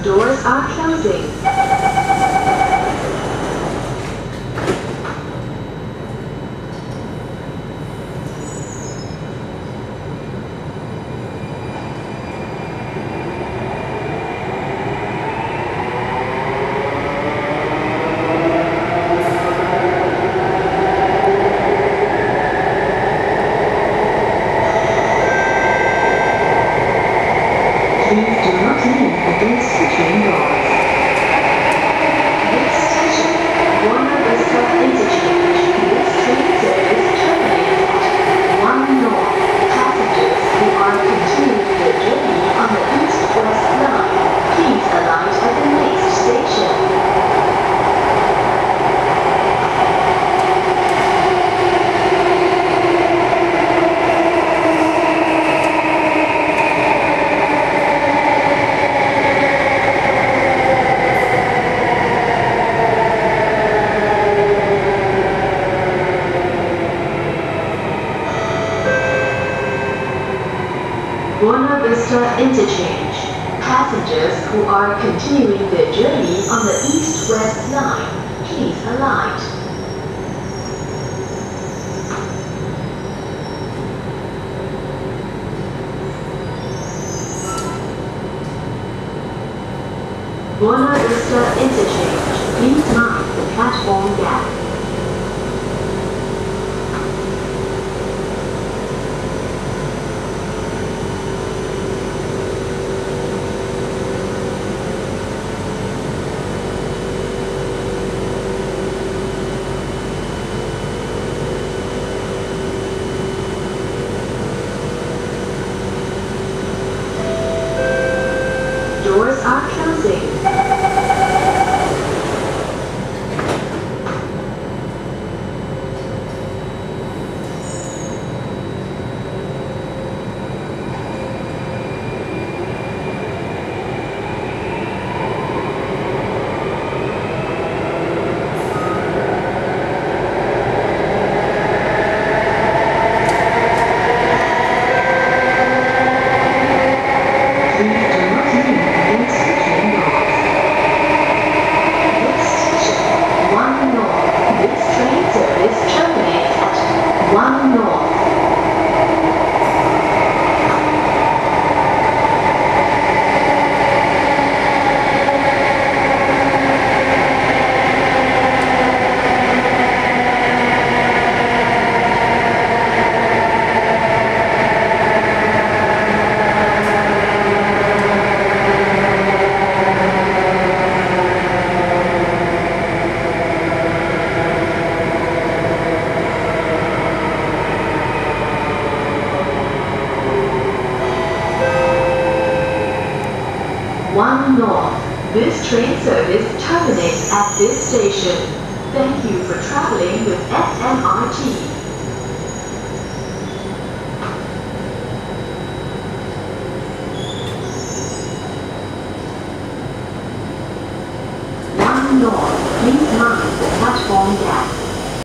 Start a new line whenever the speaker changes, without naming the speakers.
Doors are closing. Please do not lean against the train doors. Next station, Buona Vista Interchange. This train service terminates at 1 North. Passengers who are continuing their journey on the East-West line, please alight at the next station. Buona Vista Interchange. Passengers who are continuing their journey on the East-West line, please alight. Buona Vista Interchange. Please mind the platform gap. Doors are closing. One North. This train service terminates at this station. Thank you for traveling with SMRT.